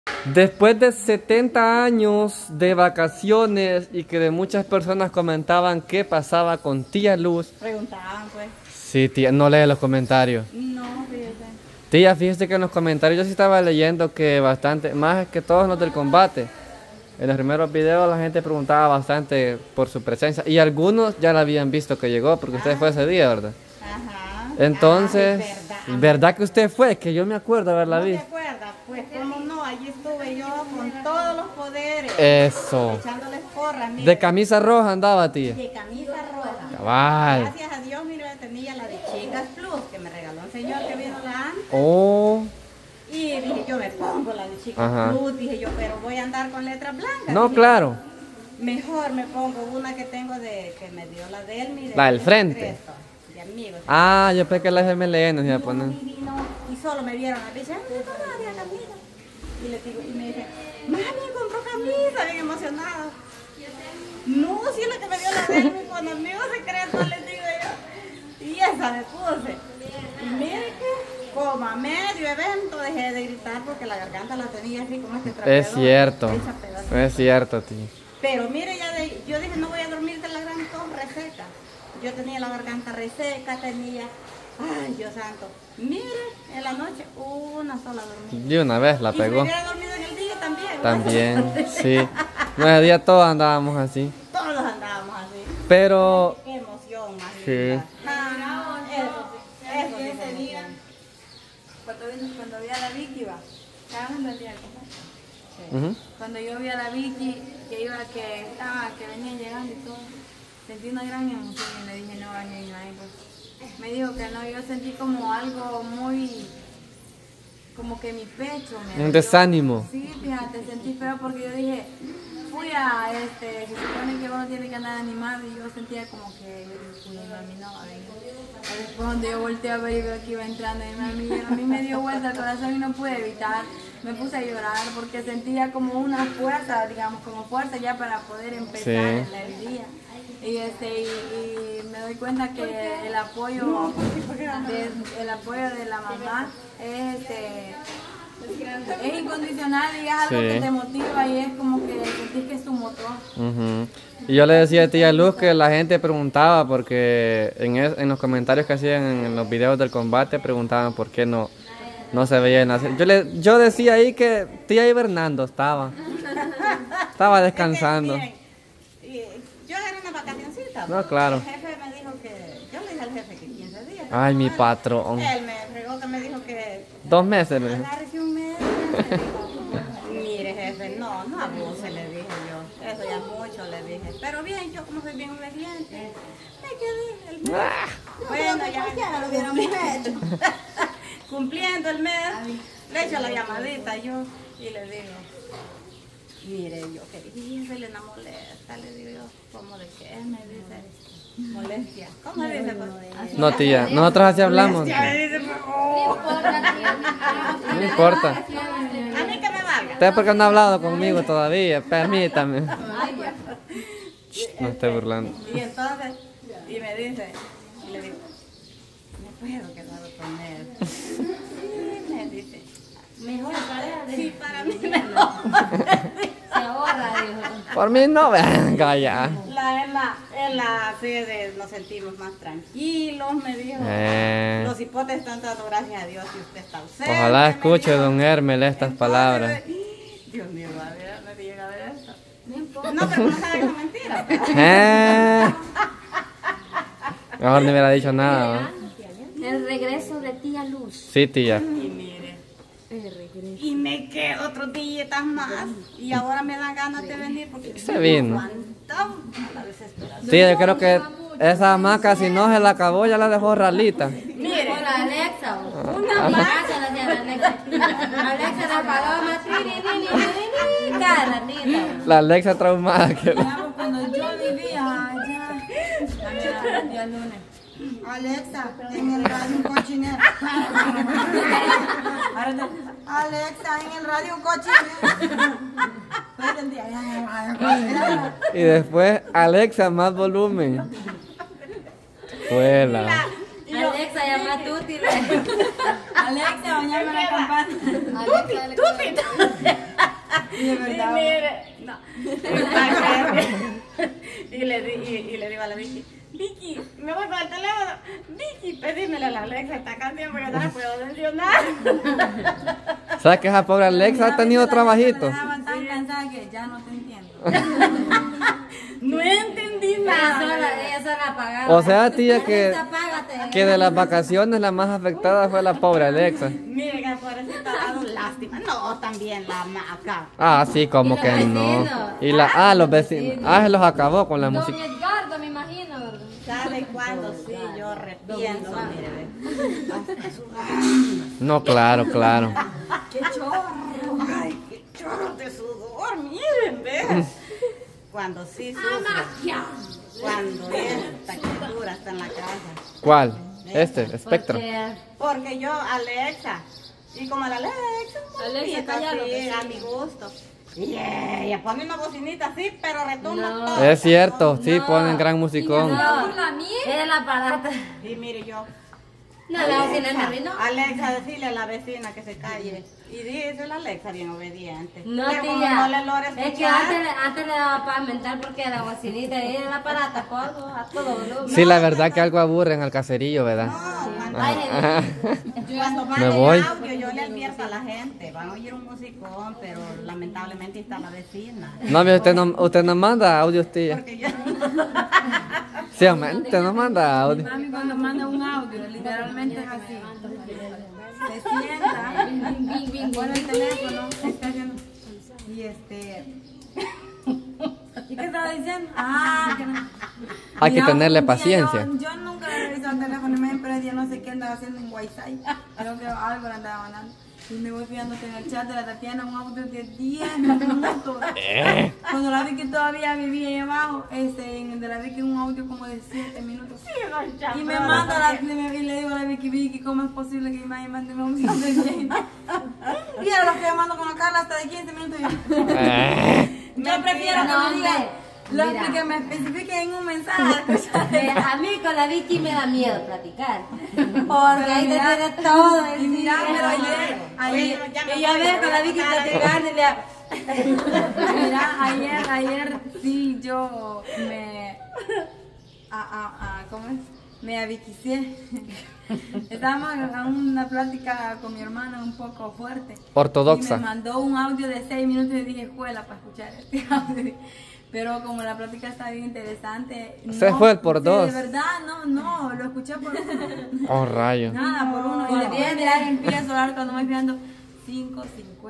Después de 70 años de vacaciones y que de muchas personas comentaban qué pasaba con tía Luz. Preguntaban, pues. Sí, tía, no lee los comentarios. No, fíjese. Tía, fíjese que en los comentarios yo sí estaba leyendo que bastante, más que todos los del combate. En los primeros videos la gente preguntaba bastante por su presencia y algunos ya la habían visto que llegó porque usted fue ese día, ¿verdad? Ajá. Entonces, Ay, ¿verdad que usted fue? Que yo me acuerdo haberla ¿No te visto. acuerdas? Pues, ¿cómo no? Allí estuve yo con todos los poderes. Eso. Echándoles porras, mire. De camisa roja andaba, tía. De camisa roja. Cabal. Gracias a Dios, mire, tenía la de Chicas Plus, que me regaló un señor que vino la antes. Oh. Y dije, yo me pongo la de Chicas Ajá. Plus, dije yo, pero voy a andar con letras blancas. No, dije, claro. mejor me pongo una que tengo de, que me dio la de él, mire. La del frente. De amigos. Ah, yo pensé que la FMLN se iba a poner. Divino, y solo me vieron a veces, ¿dónde está Nadia camisa? Y le digo, y me dice, mami, compró camisa, bien emocionado. No, si es la que me dio la de él, con amigos secretos, les digo yo. Y esa me puse. Y mire que, como a medio evento, dejé de gritar porque la garganta la tenía así como este trapeador. Es cierto. Hecha pedazos. Es cierto, tía. Pero mire, yo dije, no voy a dormir de la gran tos reseca. Yo tenía la garganta reseca, tenía, ay, Dios santo. Mire, en la noche, una sola dormida. De una vez la Y si pegó. hubiera dormido en el día también. También, sí. No, ese día todos andábamos así. Todos andábamos así. Pero, Qué emoción más sí. linda. Ah, eso sí ese fue día, cuando vi a la Vicky, va, ¿saben dónde día? Ujú. Cuando yo vi a la Vicky que venía llegando y todo, sentí una gran emoción y le dije, no, pues. Me dijo que no, yo sentí como algo muy, como que mi pecho me Un dolió. desánimo. Sí, fíjate, sentí feo porque yo dije, se supone que uno tiene que andar animado y yo sentía como que mi mami no va a venir. Después cuando yo volteé a ver y veo que iba entrando y a mí me dio vuelta el corazón y no pude evitar, me puse a llorar porque sentía como una fuerza, digamos, como fuerza ya para poder empezar el día. Y me doy cuenta que el apoyo de la mamá es incondicional y es algo que te motiva y es como que sentís que es tu motor. Ujú. Y yo le decía a tía Luz que la gente preguntaba porque en los comentarios que hacían en los videos del combate preguntaban por qué no se veía nacer. Yo decía ahí que tía hibernando estaba descansando. Miren, yo era una vacacioncita. No, claro. El jefe me dijo que, yo le dije al jefe que 15 días. Ay, mi Bueno, patrón. Él me fregó que me dijo que 2 meses me dijo. agárrese un mes. Me dijo, mire jefe, no abuse, le dije yo. Eso ya es mucho, le dije. Pero bien, yo como soy bien obediente, me quedé el mes. Bueno, ya lo hubieran hecho. cumpliendo el mes, le echo la llamadita yo y le digo, mire, yo quería, se le molesta, le digo yo, ¿cómo de qué? Me dice, molestia. ¿Cómo le dice? Pues? No, tía, nosotros así hablamos. Ya me dice, oh. No importa. A mí que me valga. Usted porque no ha hablado conmigo todavía, permítame. No estoy burlando. Y entonces, y me dice, y le digo, no puedo quedar con él. Y me dice, mejor para él. Sí, para mí mejor. Se ahorra, dijo. Por mí no, venga ya. En la sede nos sentimos más tranquilos, me dijo. Los hipotes están dando gracias a Dios y usted está ausente. Ojalá me escuche dijo. don Hermel estas Entonces, palabras. Dios mío, va a ver, me llega a ver esto. No importa. No, pero no sabe que es mentira. Mejor no hubiera dicho nada, ¿no? El regreso de tía Luz. Sí, tía. Y mire, y me quedo otros días más. Y ahora me dan ganas de venir porque Se vino. aguantamos la desesperación. Sí, yo creo que esa hamaca si no se la acabó ya la dejó ralita. Mire, Con la Alexa, una más. Alexa la paloma, cada ratito. La Alexa traumada que Cuando yo vivía allá, el día lunes. Alexa, en el radio un cochinero. Alexa, en el radio un cochinero. y después Alexa más volumen. Fuela. Alexa, llama a Tuti. Alexa, bañame la campana. Alexa, Y de Y verdad. mire, no. Y le digo a la Vicky, Vicky, me voy con el teléfono. Vicky, pedímele a la Alexa esta canción porque no la puedo mencionar. ¿Sabes que esa pobre Alexa ha tenido trabajito? Estaba tan cansada que ya no te entiendo. No entendí Ella nada. sola apagaba. O sea, tía, que Apágate. de las vacaciones la más afectada fue la pobre Alexa. Mire que pobrecita ha dado lástima. No, también la acá. Ah, sí, como Y los que no. vecinos. Y los vecinos. Ah, se los acabó con la Don música. Edgardo, me imagino, ¿verdad? ¿Sabe cuándo? Sí, yo repienso, mire, ve. No, claro, claro. ¡Qué chorro! ¡Ay, qué chorro de sudor! Miren, ve. Cuando sí sufre. Cuando esta criatura está en la casa. ¿Cuál? Este, Spectrum. Porque yo, Alexa, y como la Alexa, Alexa, cállalo, sí, vecino. a mi gusto. Y ella pone una bocinita así, pero retumba No. todo. Es cierto, sí, ponen gran musicón. No, es la parata. Y mire yo, No, la bocina me arruinó. Alexa, decirle a la vecina que se calle. Y dice la Alexa bien obediente. No, Pero como tía. no le logra Es que escuchar, antes le daba paz mental porque la bocinita era la parata, a todo volumen. Sí, la verdad que algo aburren al caserillo, ¿verdad? no, Ay, cuando Me manden voy. audio yo le advierto a la gente, van a oír un musicón, pero lamentablemente está la vecina. No, mire, usted no manda audios, tía. Porque yo, Sí, hombre, usted no manda audio. Mami cuando manda un audio, literalmente es así. Se sienta, pone el teléfono, está haciendo. Y ¿y qué estaba diciendo? Ah, que no. Hay que Mira, tenerle un día paciencia. Yo nunca le he revisado el teléfono, pero el día no sé qué andaba haciendo en Wi-Fi. Creo que algo le andaba mandando. Y me voy fijando que en el chat de la Tatiana un audio de 10 minutos. Cuando la vi que todavía vivía ahí abajo, en el de la Vicky un audio como de 7 minutos. Y me manda y le digo a la Vicky, ¿cómo es posible que me mande un audio de 10? Y ahora lo estoy llamando con la Carla hasta de 15 minutos. Yo prefiero que No, me digan, hombre, que me especifiquen en un mensaje. A mí con la Vicky me da miedo platicar. Porque ahí te mira, tiene todo. Y mira, pero ayer, Bueno, ya me ella voy, ve con la voy a Vicky buscar platicando y le mira, ayer sí yo me ¿cómo es? Me aviquicié. Estábamos en una plática con mi hermana un poco fuerte. Ortodoxa. Y me mandó un audio de 6 minutos y dije, escuela para escuchar este audio. Pero como la plática está bien interesante. Se fue por sí, dos. De verdad, no, lo escuché por uno. Oh, rayo. Nada, por uno. Y después de ahí empiezo a hablar cuando me voy viendo 5.50.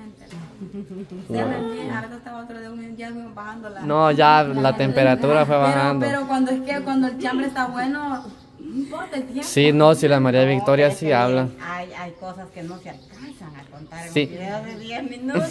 Ya me envié, ahora estaba otro de un ya fuimos bajando la. No, ya la temperatura fue bajando. Pero cuando el chambre está bueno, no importa el tiempo. Sí, no, si la María Victoria sí habla. hay cosas que no se alcanzan a contar en Sí. un video de 10 minutos.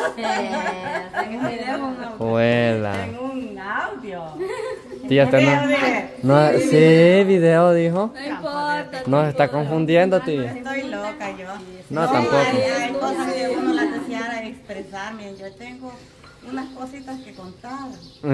En un video con audio. Juela. En un audio. Tía, usted no. Sí, video dijo. No importa. No se está confundiendo, tía. Estoy loca yo. No, tampoco. Hay cosas que uno las deseara expresar. Miren, yo tengo unas cositas que contar.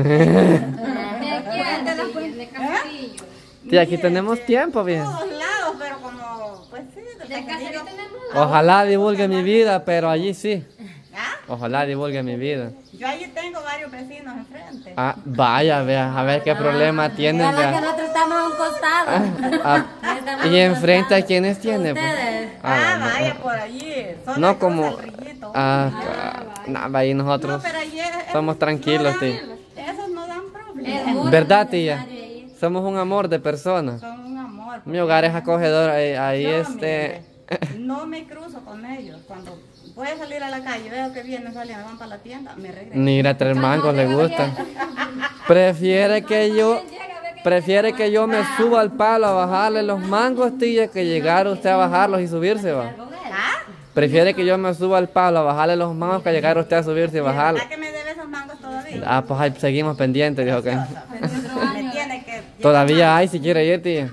¿De quién? De la de Castillo. Tía, aquí tenemos tiempo, bien. Todos lados, pero como, pues sí, De Caserío. Castillo tenemos. Ojalá divulgue mi vida, pero allí sí. ¿Ah? Ojalá divulgue mi vida. Yo allí tengo varios vecinos enfrente. Ah, vaya, vea, a ver qué problema tienen. La verdad que Vea. nosotros estamos a un costado. Ah, y enfrente a quienes tiene. Pues? Ustedes. Vaya por allí. Solo No cruza como. el rillito. No, ahí No, nosotros pero allí somos tranquilos, no tía. dan- esos no dan Es problema. muy ¿Verdad, necesario tía? ahí. Somos un amor de personas. Son un amor. Mi hogar es acogedor, ahí Yo, este. mire, no me cruzo con ellos. Cuando voy a salir a la calle, veo que vienen, salen, van para la tienda, me regreso. Ni ir a traer mangos le gusta. Prefiere que yo me suba al palo a bajarle los mangos, tía, que llegar usted a bajarlos y subirse, va. ¿Ah? Prefiere que yo me suba al palo a bajarle los mangos que llegar usted a subirse y bajarlos. ¿Verdad que me debe esos mangos todavía? Ah, pues ahí seguimos pendientes, dijo que. Me tiene que... Todavía hay, si quiere ir, tía.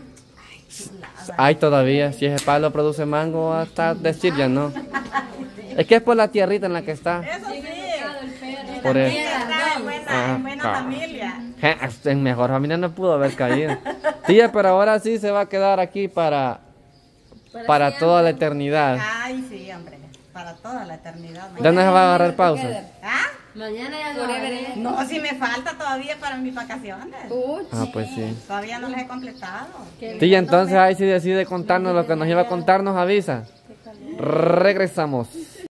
Hay todavía, si ese palo produce mango, hasta decir ya no. Es que es por la tierrita en la que está. Eso sí. Por eso. También está en buena familia. En mejor familia no pudo haber caído. Tía, pero ahora sí se va a quedar aquí para toda la eternidad. Ay, sí, hombre. Para toda la eternidad. ¿Dónde se va a agarrar pausa? ¿Ah? Mañana ya no. Forever and ever. No, si me falta todavía para mis vacaciones. Ah, pues sí. Todavía no las he completado. Sí, entonces ahí si decide contarnos lo que nos iba a contar, nos avisa. Regresamos.